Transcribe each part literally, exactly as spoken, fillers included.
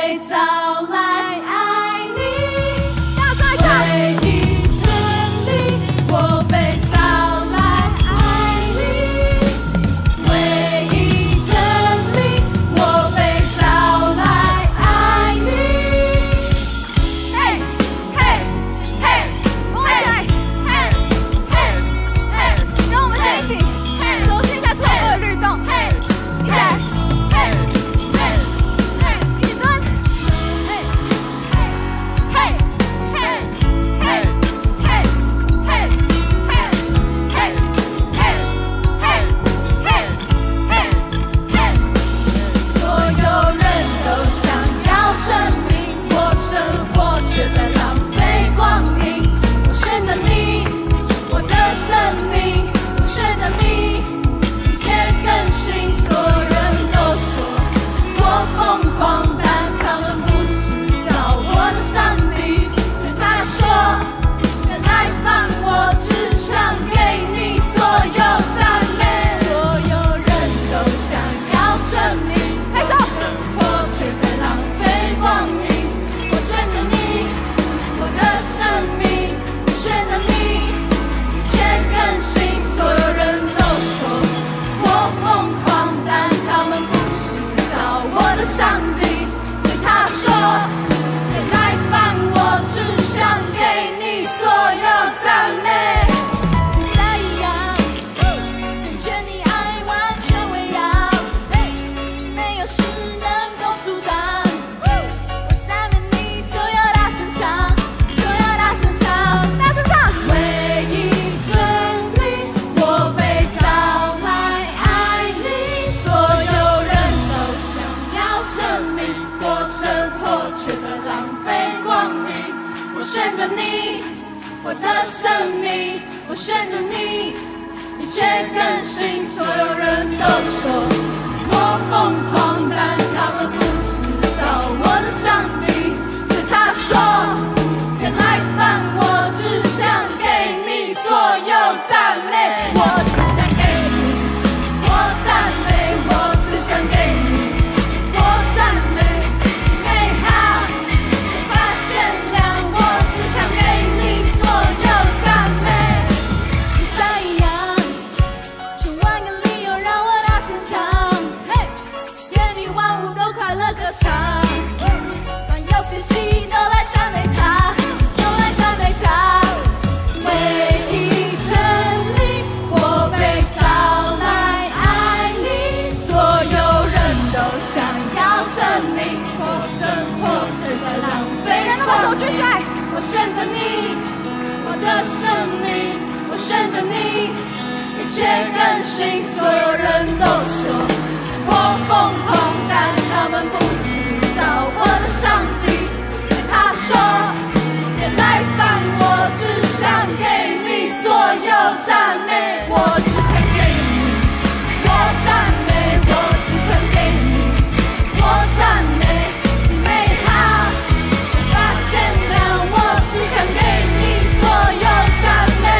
被造来爱你。大声一下！唯一真理，我被造来爱你。唯一真理，我被造来爱你。嘿，嘿，嘿，我们一起来！嘿，嘿，嘿，让我们先一起熟悉一下这首歌的律动。嘿，一起来！嘿，嘿，嘿，一起蹲。嘿，嘿，嘿，嘿，嘿，嘿，嘿，嘿，嘿，嘿，嘿，嘿，嘿。所有人都想要证明，我生活却在浪费光阴。我选择你，我的生命，我选择你，一切更新。所有人都说我疯狂，但他们不是造我的上帝。所以他说，别来烦我，只想给你所有赞美。所有人都想要证明，我生活却在浪费光阴。我选择你，我的生命，我选择你，一切更新。所有人都说我疯狂，但他们不是造我的上帝。所以他说，别来烦我，只想给你所有赞美。不再一样，感觉你爱完全围绕，没有事能够阻挡。我赞美你，就要大声唱，就要大声唱，大声唱。唯一真理，我被造来爱你。所有人都想要证明，我生活却在浪费光阴。我选择你，我的生命，我选择你，一切更新。所有人都说我疯狂，但他们不是造我的上帝。所以他说，别来烦我，只想给你所有赞美。我只想给你，我赞美，我只想给你，我赞美。美好发现亮，我只想给你所有赞美。不再一样，千万个理由让我大声唱。嘿，愿你万物都快乐歌唱，万有气息都来赞美他，都来赞美他。唯一真理，我被造来爱你。所有人都想要证明，我生活却在浪费。每人都把手举起来。我选择你，我的生命，我选择你，一切更新。所有人都说我疯狂，但他们不是造我的上帝。所以他说，别来烦我，只想给你所有赞美。我只想给你，我赞美，我只想给你，我赞美。美好发现亮，我只想给你所有赞美。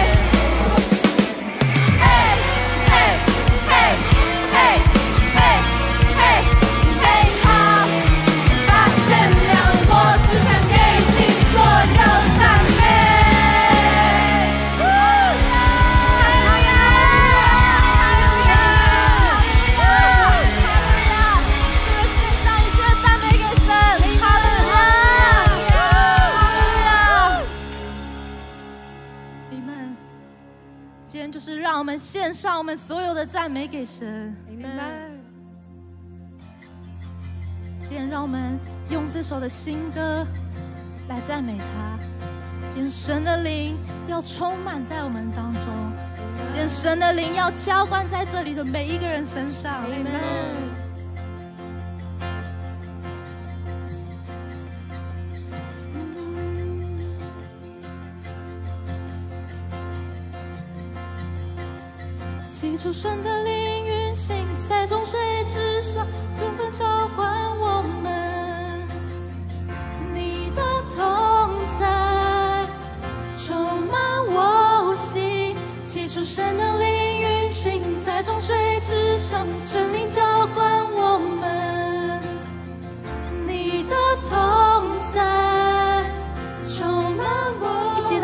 嘿，嘿，嘿，嘿，嘿，嘿，美好发现亮，我只想给你所有赞美。哈利路亚，哈利路亚，这个献上一切赞美给神。哈利路亚，哈利路亚。你们，今天就是让我们献上我们所有的赞美给神。今天让我们用这首的新歌来赞美他。今天神的灵要充满在我们当中，今天神的灵要浇灌在这里的每一个人身上。起初神的灵运行在众水之上，纷纷浇灌我们，你的同在充满我心。起初神的灵运行在众水之上，神灵浇灌我们，你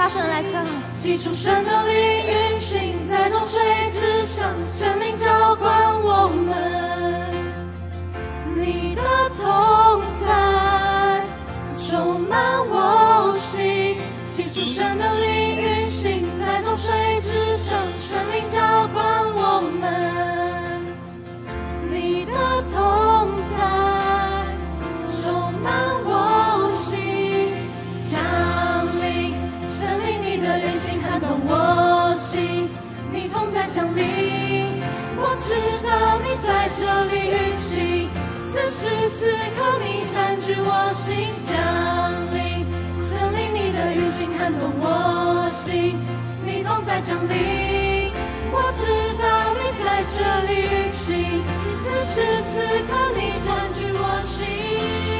大声来唱。起初神的灵运行在众水之上，神灵浇灌我们，你的同在充满我心。起初神的灵运行在众水之上，神灵浇灌我们，你的同在充满我心。降临神灵，你的运行撼动我心，你同在降临，我知道你在这里运行，此时此刻你占据我心。降临神灵，你的运行撼动我心，你同在降临，我知道你在这里运行，此时此刻你占据我心。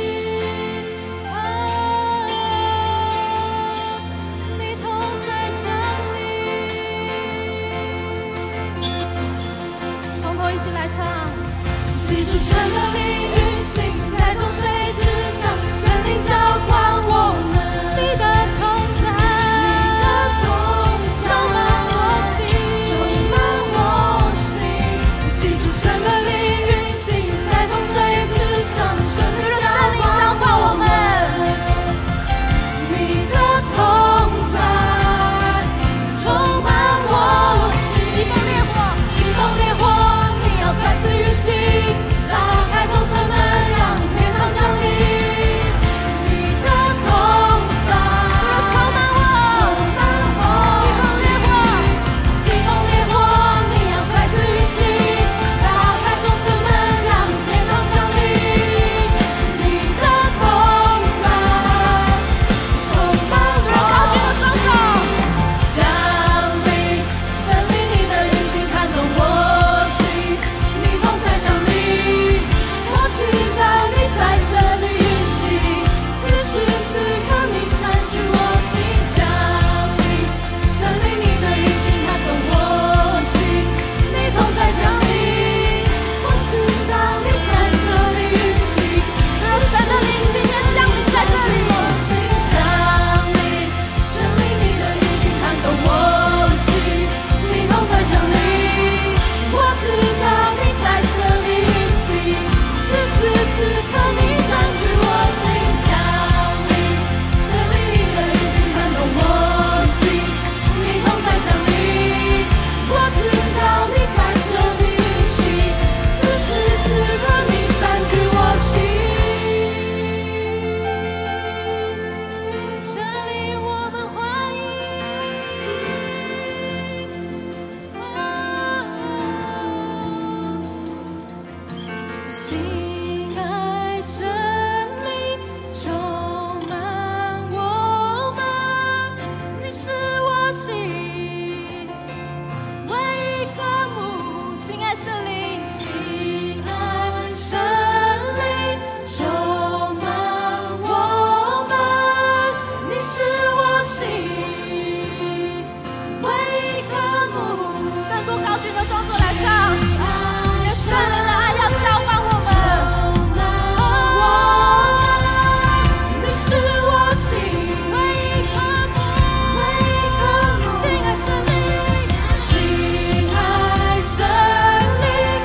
一起来唱。起初神的灵运行在众水之上，神灵浇灌我们，你的同在，你的同在充满我心，充满我心。起初神的灵运行在众水之上，神灵浇灌我们，你的同在充满我心。疾风烈火，疾风烈火再次运行，打开众城门，让天堂降临。你的同在充满我，充满我。疾风烈火，疾风烈火，你要再次运行，打开众城门，让天堂降临。你的同在充满我。高举的双手，降临神灵，你的运行撼动我。我知道你在这里运行，此时此刻你占据我心。降临神灵，你的运行撼动我心，你同在降临，我知道你在这里运行，让神的灵今天降临在这里。降临神灵，你的运行撼动我心，你同在降临，我知道你在这里运行，此时此刻你占据我心。降临神灵，你的运行撼动我心，你同在降临，我知道你在这里运行，此时此刻你占据我心。神灵我们欢迎，亲爱神灵充满我们，你是我心唯一渴慕。亲爱神灵，亲爱神灵充满我们，你是我心唯一渴慕。更多高举的双手来唱，你的圣灵的爱要浇灌我们。你是我心唯一渴慕，唯一渴慕。亲爱神灵，亲爱神灵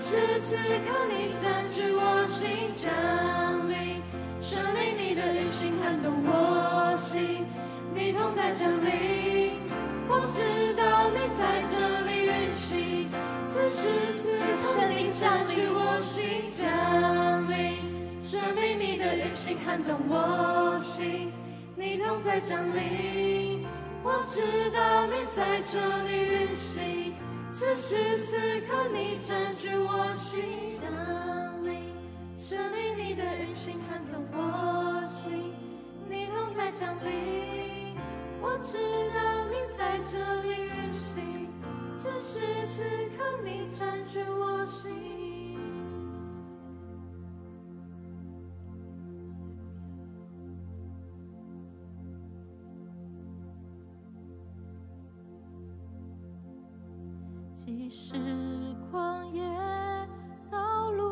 是此刻你占据我心，降临，圣灵你的运行撼动我心，你同在降临，我知道你在这里运行，此时此刻你占据我心，降临，圣灵你的运行撼动我心，你同在降临，我知道你在这里运行，此时此刻你占据我心，降临，圣灵你的运行撼动我心，你同在降临，我知道你在这里运行，此时此刻你占据我心。即使旷野道路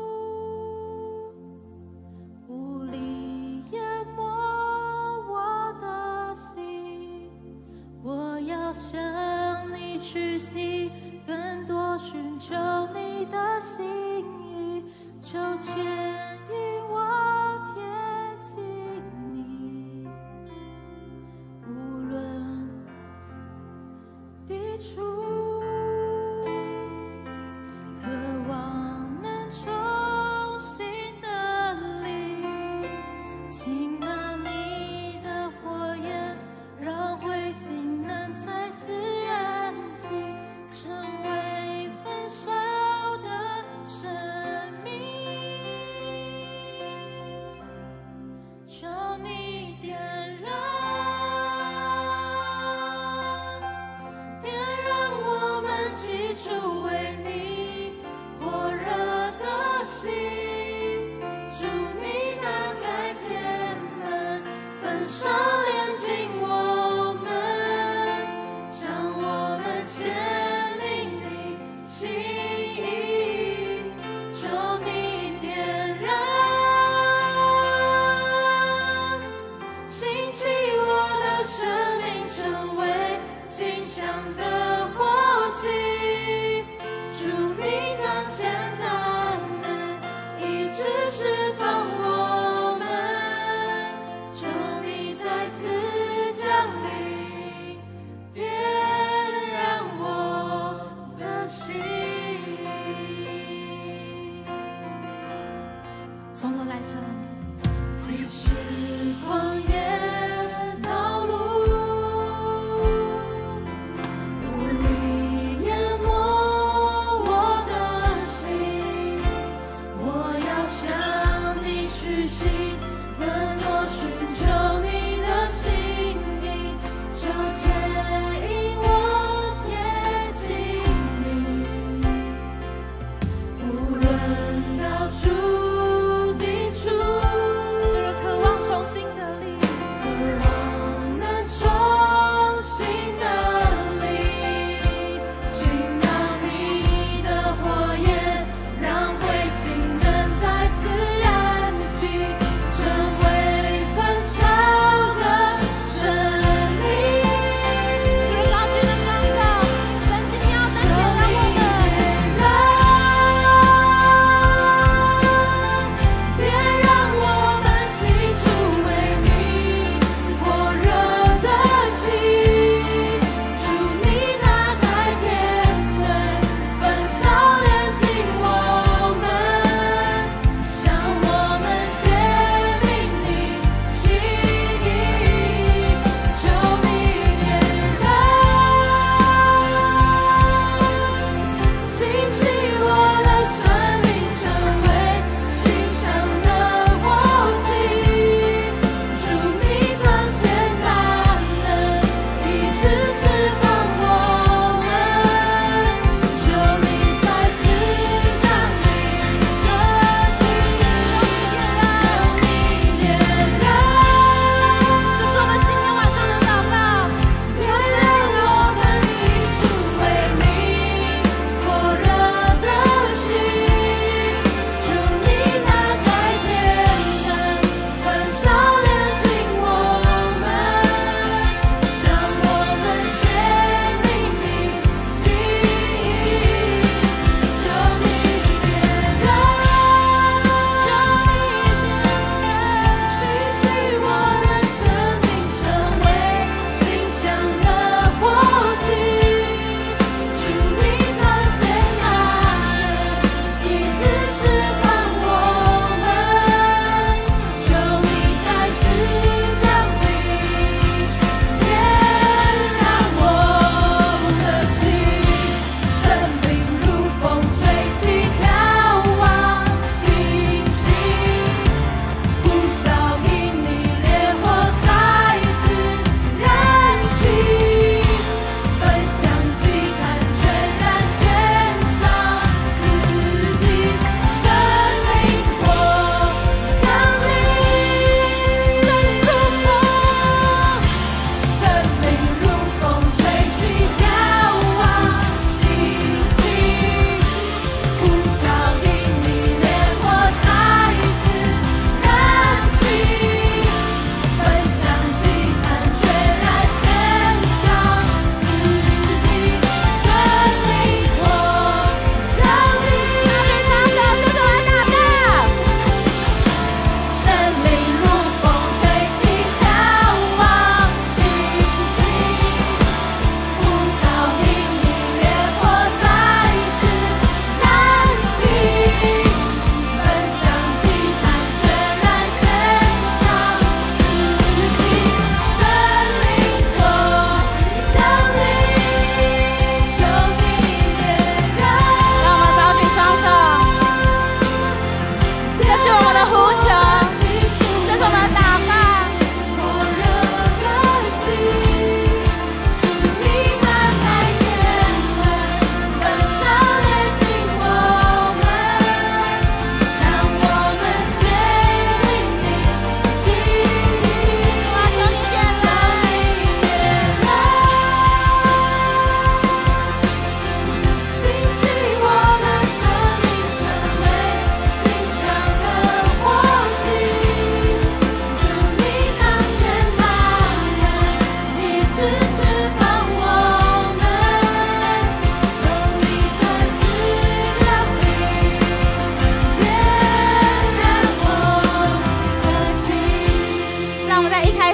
无力淹没我的心，我要向你屈膝，更多寻求你的心意，求牵引我贴近你，无论抵触。从头来唱。即使旷野道路无力淹没我的心，我要向你屈膝，更多寻求你的心意，求牵引我贴近你，无论到处。渴望重新得力，渴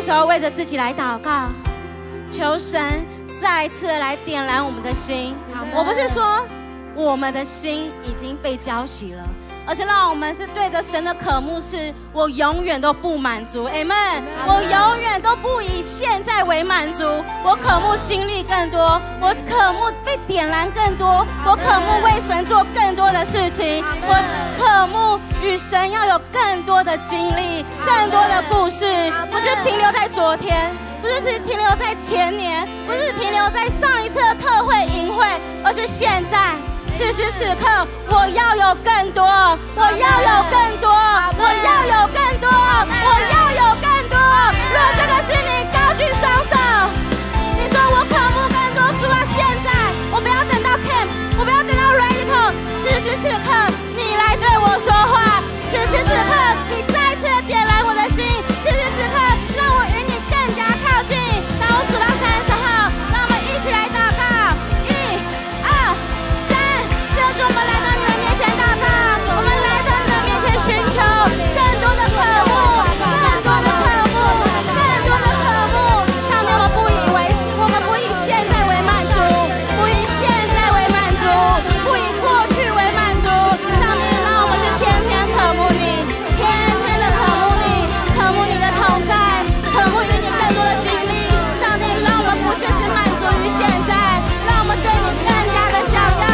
时候为着自己来祷告，求神再次来点燃我们的心。我不是说我们的心已经被浇熄了，而是让我们是对着神的渴慕，是我永远都不满足 ，Amen。我永远都不以现在为满足，我渴慕经历更多，我渴慕被点燃更多，我渴慕为神做更多的事情，我渴慕与神要有更多的经历，更多的故事，不是停留在昨天，不是只停留在前年，不是停留在上一次的特会营会，而是现在。此时此刻，我要有更多，我要有更多，我要有更多，我要有更多。若这个是你，高举双手，你说我渴慕更多，主啊，现在我不要等到 camp， 我不要等到 radical， 此时此刻你来对我说话，此时此刻你再次的点燃我的心，此时此刻让我与你更加靠近。当我数到三十号，让我们一起来祷告。我们来到你的面前祷告，我们来到你的面前寻求更多的渴慕，更多的渴慕，更多的渴慕。上帝，我们不以为，我们不以现在为满足，不以现在为满足，不以过去为满足。上帝，让我们是天天渴慕你，天天的渴慕你，渴慕你的同在，渴慕与你更多的经历。上帝，让我们不是只满足于现在，让我们对你更加的想要。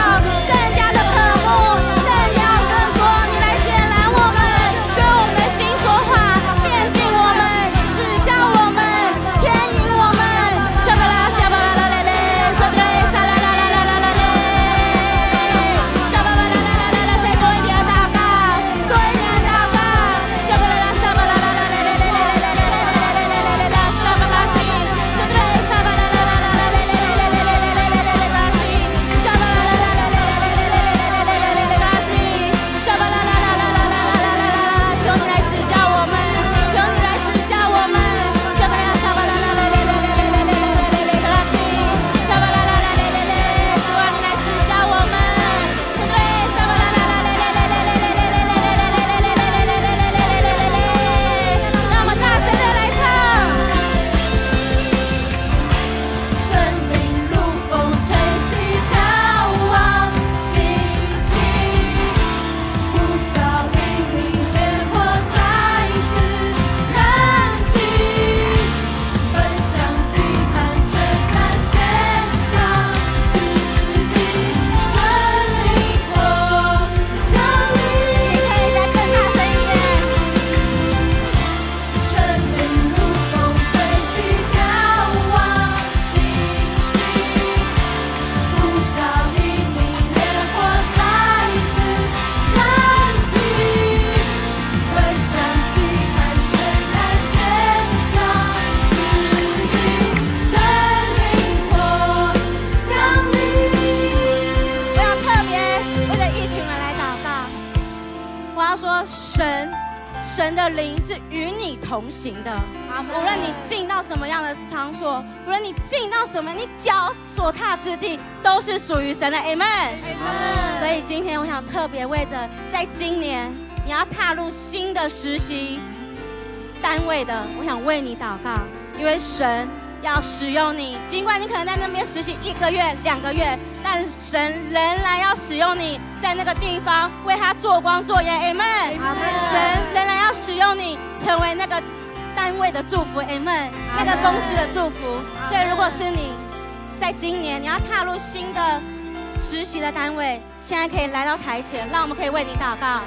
神的灵是与你同行的，无论你进到什么样的场所，无论你进到什么，你脚所踏之地都是属于神的 ，Amen。所以今天我想特别为着在今年你要踏入新的实习单位的，我想为你祷告，因为神要使用你，尽管你可能在那边实习一个月、两个月，但神仍然要使用你，在那个地方为他做光做盐 ，Amen。神仍然要使用你，成为那个单位的祝福 ，Amen。那个公司的祝福。所以，如果是你在今年你要踏入新的实习的单位，现在可以来到台前，让我们可以为你祷告。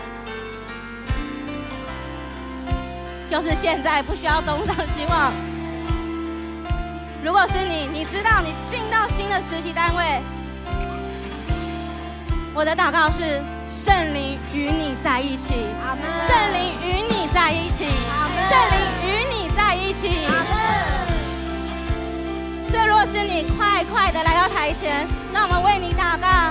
就是现在，不需要东张西望。如果是你，你知道你进到新的实习单位，我的祷告是圣灵与你在一起，圣灵与你在一起，圣灵与你在一起。所以，如果是你，快快的来到台前，让我们为你祷告。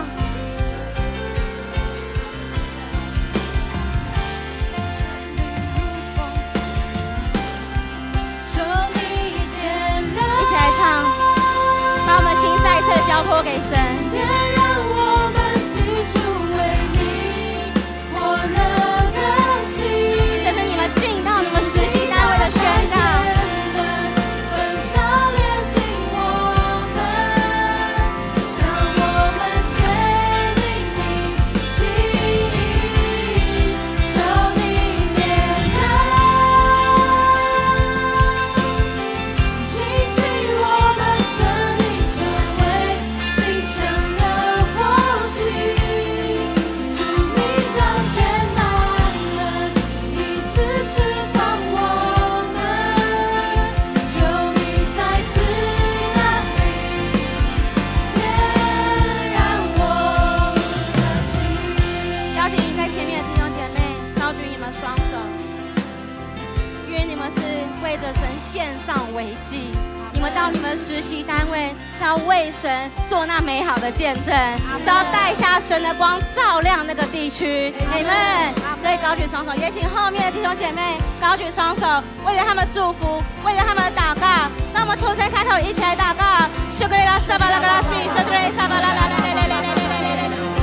把我们心再次交托给神。这是你们进到你们实习单位的宣告。 为着神献上为祭。你们到你们实习单位是要为神做那美好的见证，是要带下神的光照亮那个地区。你们所以高举双手，也请后面的弟兄姐妹高举双手，为着他们祝福，为着他们祷告。让我们同声开口，一起来祷告。修格雷拉萨巴拉格拉西，修格雷萨巴拉拉拉来来来来来来来来。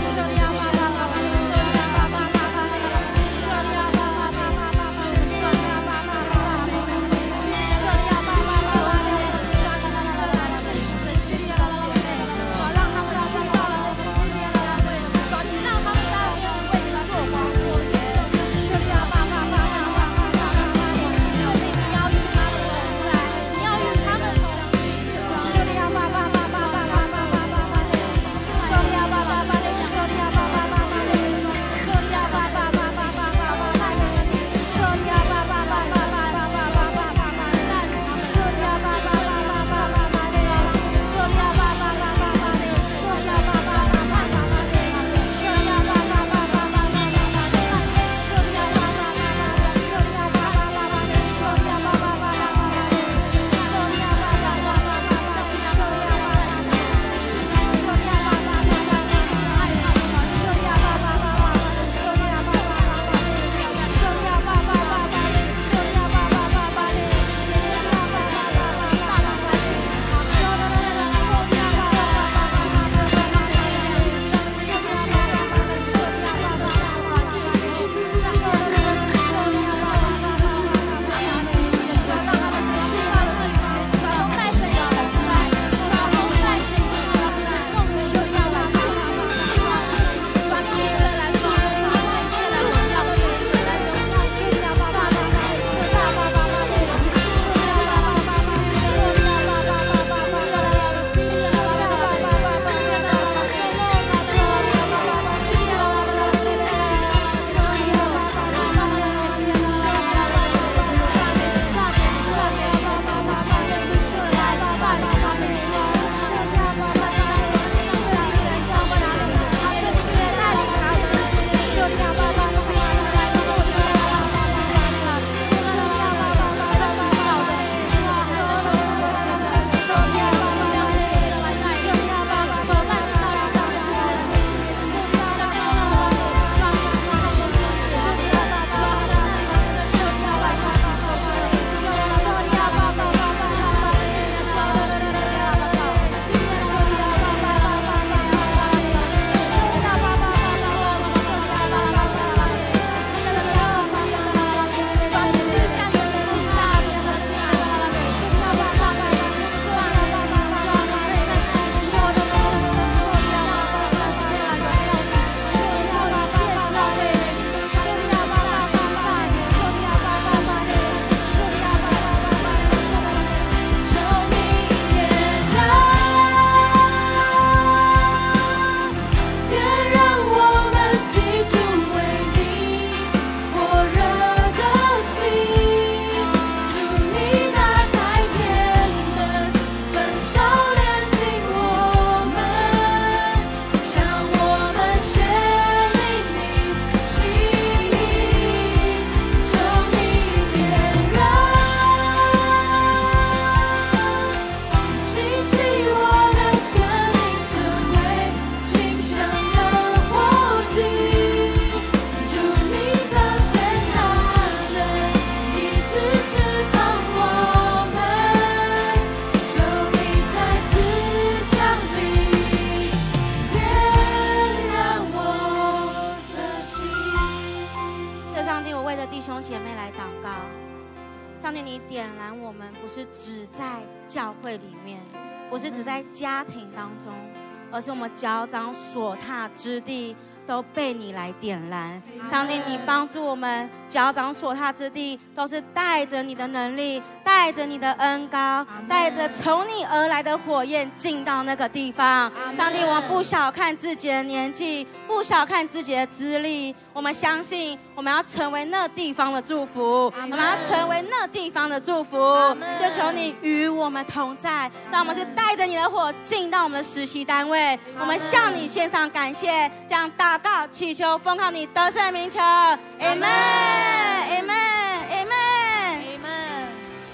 上帝，你点燃我们，不是只在教会里面，不是只在家庭当中，而是我们脚掌所踏之地都被你来点燃。上帝，你帮助我们脚掌所踏之地，都是带着你的能力，带着你的恩膏，带着从你而来的火焰进到那个地方。上帝，我们不小看自己的年纪，不小看自己的资历，我们相信我们要成为那地方的祝福，我们要成为那地方的祝福。就求你与我们同在，让我们是带着你的火进到我们的实习单位。我们向你献上感谢，这样祷告祈求，奉靠你得胜的名求。Amen，Amen，Amen。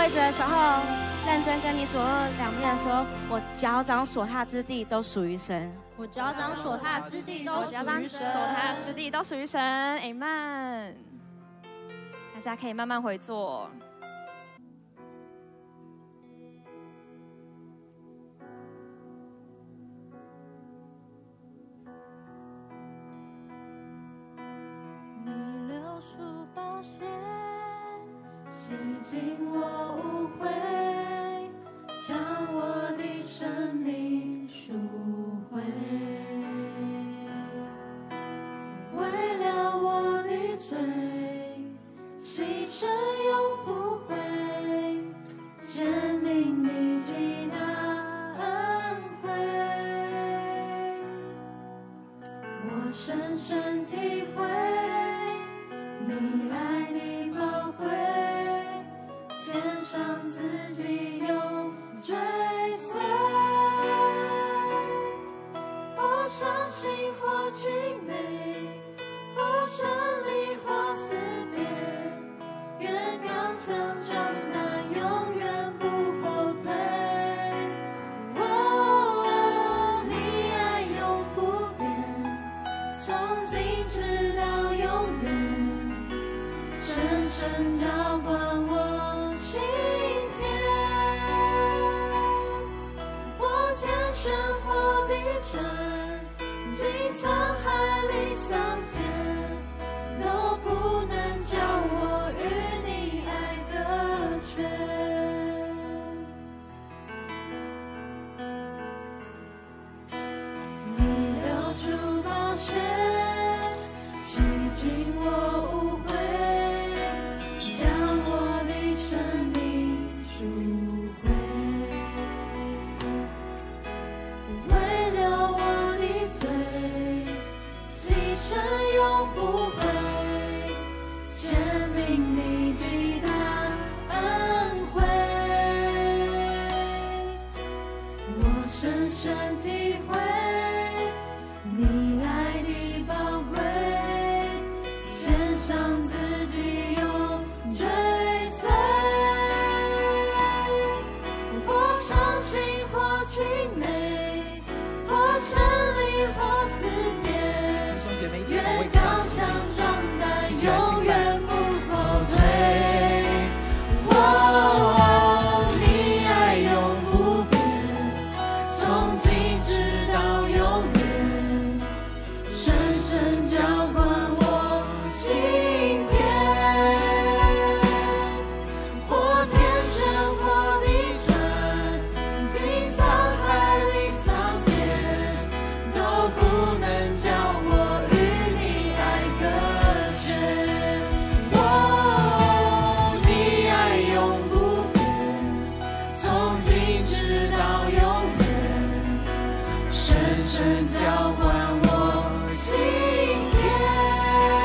位置的时候，认真跟你左右两边说：我脚掌所踏之地都属于神。 我脚掌所踏之地都我脚掌属于神。 所踏之地都属于神。Amen。大家可以慢慢回坐。 你流出宝血，洗净我污秽，将我的生命赎回。为了我的罪，牺牲永不悔，显明你极大恩惠。我深深体会你爱的宝贵，献上自己永追随。或伤心或气馁，或胜利或死别，愿刚强壮胆，永远不后退。哦，你爱永不变，从今直到永远，深深浇灌我心田。我天旋火地转，经沧海里桑田，都不能叫我与你爱隔绝。你流出宝血，洗净我污秽，将我的生命赎回。为了我的罪，牺牲永不悔，显明你极大恩惠。我深深体会你爱的宝贵，献上自己永追随。或伤心或气馁，或胜利或死别， 弟兄姐妹一起从位愿置上刚起强立， 壮胆， 一起来敬永拜远不后退。哦，你爱永不变，从今直到永远，深深浇灌我心田。或天旋火地转，经沧海里桑田，都不能叫我与你爱隔绝。哦，你爱永不变，从今直到永远，深深浇灌我心田。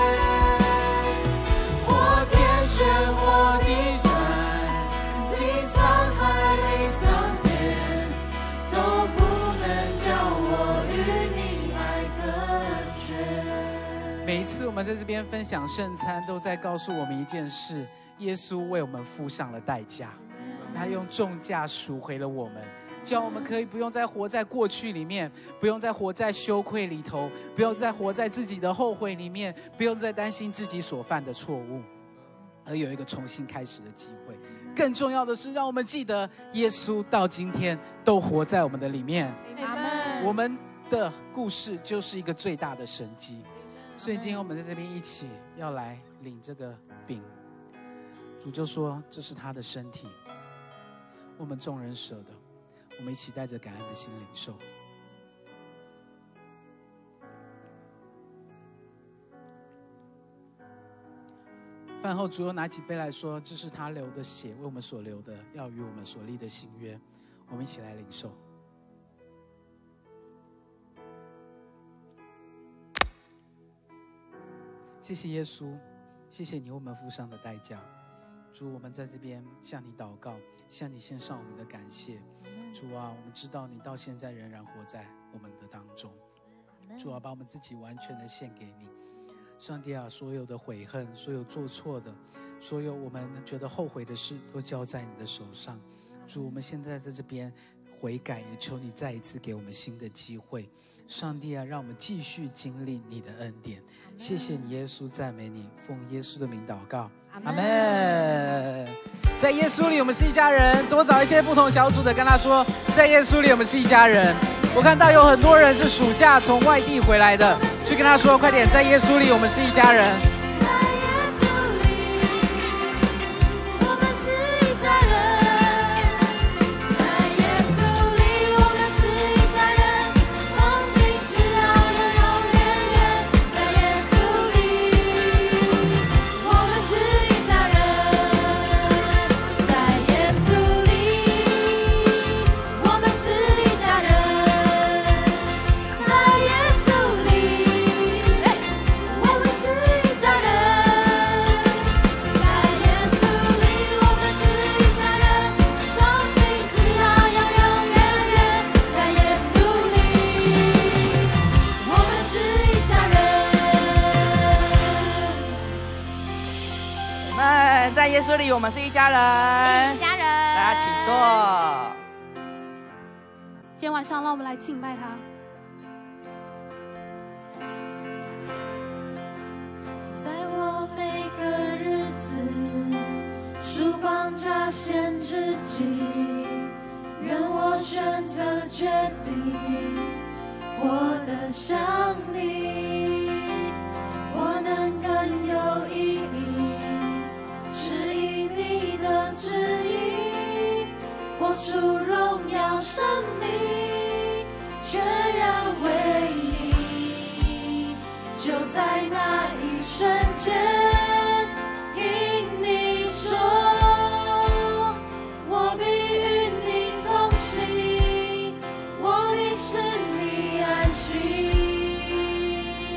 或天旋火地转，经沧海里桑田，都不能叫我与你爱隔绝。 每一次我们在这边分享圣餐，都在告诉我们一件事：耶稣为我们付上了代价，他用重价赎回了我们，叫我们可以不用再活在过去里面，不用再活在羞愧里头，不用再活在自己的后悔里面，不用再担心自己所犯的错误，而有一个重新开始的机会。更重要的是，让我们记得耶稣到今天都活在我们的里面。 阿门。 我们的故事就是一个最大的神迹。所以今天我们在这边一起要来领这个饼，主就说这是他的身体，我们众人舍的，我们一起带着感恩的心领受。饭后主又拿起杯来说，这是他流的血，为我们所流的，要与我们所立的新约，我们一起来领受。谢谢耶稣，谢谢你为我们付上的代价。主，我们在这边向你祷告，向你献上我们的感谢。主啊，我们知道你到现在仍然活在我们的当中。主啊，把我们自己完全的献给你。上帝啊，所有的悔恨，所有做错的， 所有我们觉得后悔的事都交在你的手上。主，我们现在在这边悔改，也求你再一次给我们新的机会。上帝啊，让我们继续经历你的恩典。谢谢你，耶稣，赞美你，奉耶稣的名祷告，阿门。在耶稣里，我们是一家人。多找一些不同小组的，跟他说，在耶稣里，我们是一家人。我看到有很多人是暑假从外地回来的，去跟他说，快点，在耶稣里，我们是一家人。 在耶稣里，我们是一家人。 一家人， 大家请坐。 今天晚上，让我们来敬拜他。在我每个日子曙光乍现之际，愿我选择决定活得像你，我能更有意义。是以你的旨意，活出荣耀生命，全然为你。就在那一瞬间，听你说，我必与你同行，我必使你安息。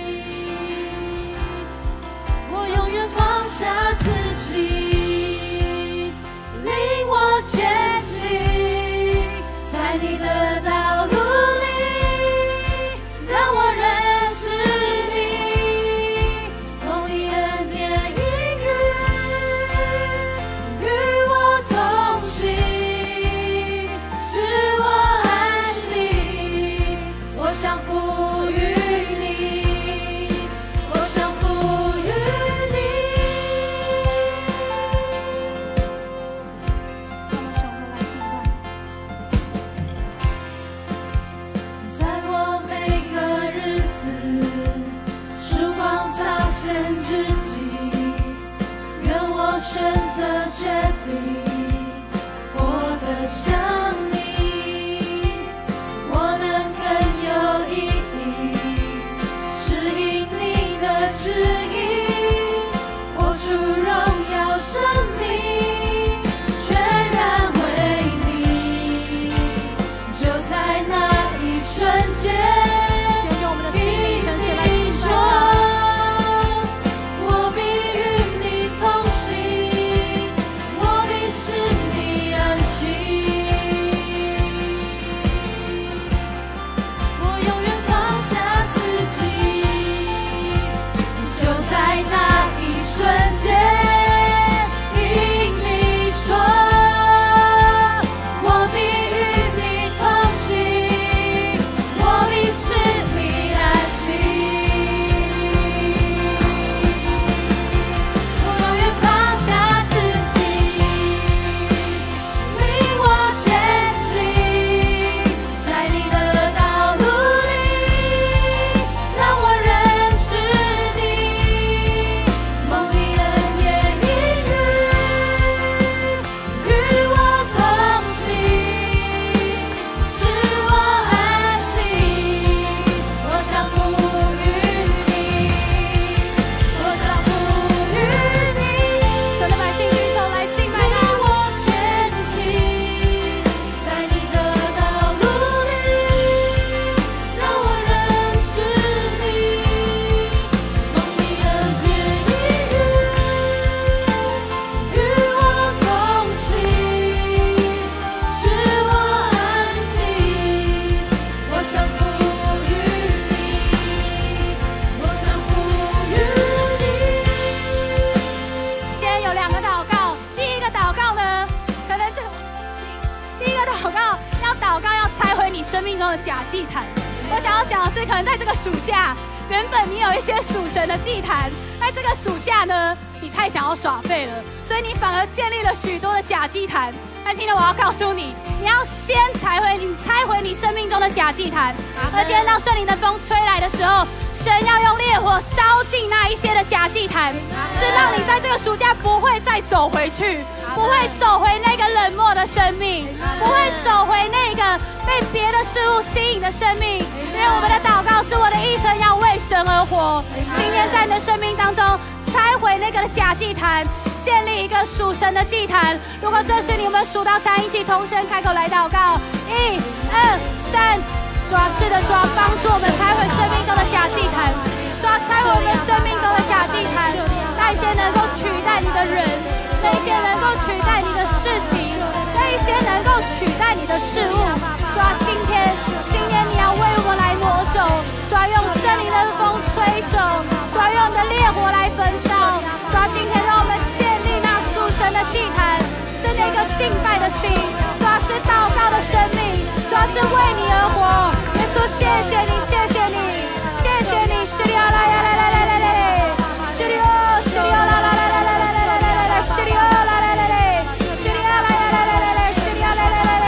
生命中的假祭坛。我想要讲的是，可能在这个暑假，原本你有一些属神的祭坛，在这个暑假呢，你太想要耍废了，所以你反而建立了许多的假祭坛。但今天我要告诉你，你要先拆毁你拆毁你生命中的假祭坛。而今天当圣灵的风吹来的时候，神要用烈火烧尽那一些的假祭坛，是让你在这个暑假不会再走回去，不会走回那个冷漠的生命，不会走回那个被别的事物吸引的生命。因为我们的祷告是，我的一生要为神而活。今天在你的生命当中拆毁那个假祭坛，建立一个属神的祭坛。如果这是你，我们数到三，一起同声开口来祷告。一、二、三，主啊，是的，主啊，帮助我们拆毁生命中的假祭坛，主啊，拆毁我们生命中的假祭坛，那一些能够取代你的人，那一些能够取代你的事情，那一些能够取代你的事物。主啊，今天，今天你要为我们来挪走，主啊，用圣灵的风吹走，主啊，用你的烈火来焚烧。主啊，今天让我们建立那属神的祭坛，是那个敬拜的心，主啊，是祷告的生命，主啊，是为你而活。耶稣，谢谢你，谢谢你，谢谢你，是的，来来来来来来来，是的，是的，来来来来来来来来来，是的，来来来来，是的，来来来来来来，是的，来来来来。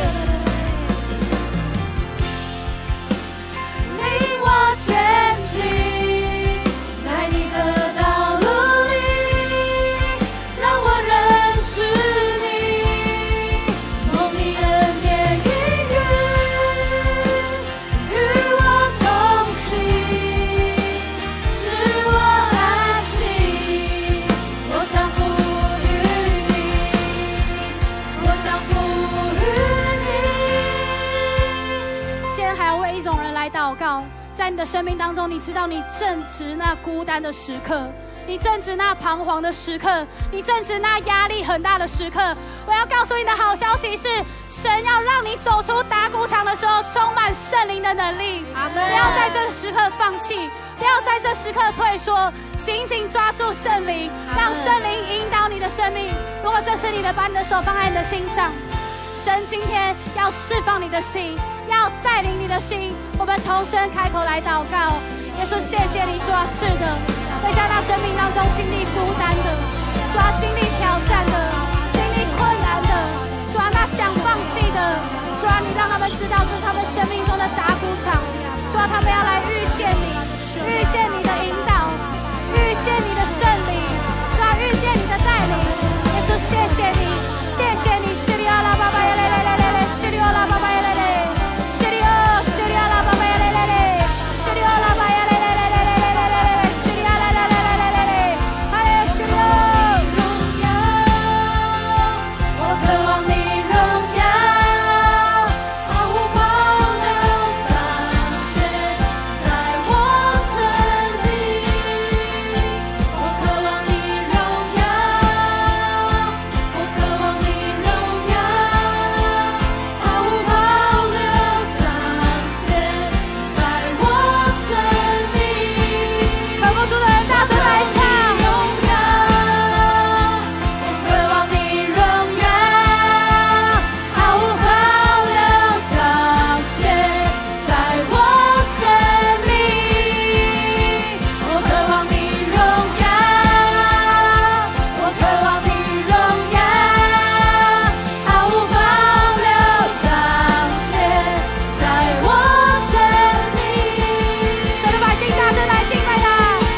领我前进，在你的道路里，让我认识你，蒙你恩典应允，与我同行，使我安息。我降服于你，我降服于你。今天还要为一种人来祷告。在你的生命当中，你知道你正值那孤单的时刻，你正值那彷徨的时刻，你正值那压力很大的时刻。我要告诉你的好消息是，神要让你走出打鼓场的时候，充满圣灵的能力。不要在这时刻放弃，不要在这时刻退缩，紧紧抓住圣灵，让圣灵引导你的生命。如果这是你的，把你的手放在你的心上。神今天要释放你的心，要带领你的心。我们同声开口来祷告。耶稣，谢谢你，主啊，是的，在在那生命当中经历孤单的，主啊，经历挑战的，经历困难的，主啊，那想放弃的，主啊，你让他们知道这是他们生命中的打鼓场。主啊，他们要来遇见你，遇见你的引导，遇见你的圣灵，主啊，遇见你的带领。耶稣，谢谢你，谢谢你，是的，阿拉巴巴耶嘞嘞嘞嘞嘞，是的，阿拉巴巴耶嘞嘞，是的，是的，阿拉巴巴耶嘞嘞嘞，是的，阿拉巴耶嘞嘞嘞嘞嘞嘞嘞嘞嘞，是的，阿拉嘞嘞嘞嘞嘞嘞，哈利是的。荣耀，我渴望你荣耀，毫无保留彰显在我生命。我渴望你荣耀，我渴望你荣耀，毫无保留彰显在我生命。渴慕主的人大声来唱。荣耀，我渴望你荣耀，毫无保留彰显在我生命。我渴望你荣耀，我渴望你荣耀，毫无保留彰显在我生命。神的百姓大声来敬拜他。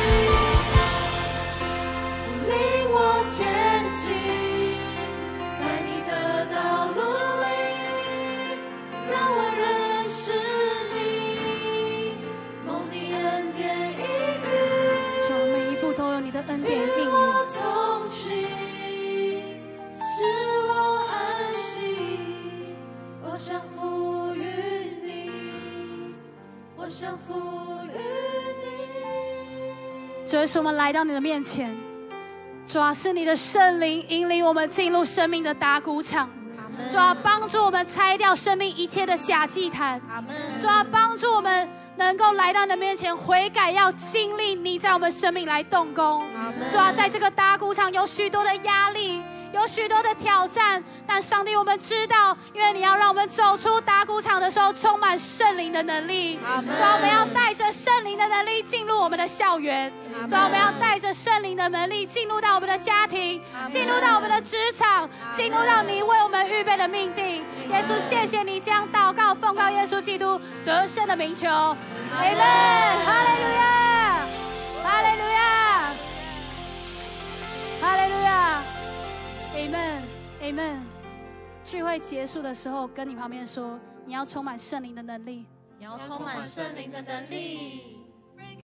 领我前进，在你的道路里，让我认识你，蒙你恩典应允。主啊，每一步都有你的恩典应允。与我同行，使我安息。我降服于你，我降服于你。主耶稣，我们来到你的面前。主啊，是你的圣灵引领我们进入生命的打鼓场。主啊，帮助我们拆掉生命一切的假祭坛。主啊，帮助我们能够来到你的面前悔改，要经历你在我们生命来动工。主啊，在这个打鼓场有许多的压力， 有许多的挑战，但上帝，我们知道，因为你要让我们走出打鼓场的时候，充满圣灵的能力。主啊，我们要带着圣灵的能力进入我们的校园。主啊，我们要带着圣灵的能力进入到我们的家庭，进入到我们的职场，进入到你为我们预备的命定。耶稣，谢谢你将祷告奉告耶稣基督得胜的名求。阿门。哈利路亚，哈利路亚，哈利路亚。Amen Amen。聚会结束的时候，跟你旁边说，你要充满圣灵的能力。 你要充满圣灵的能力。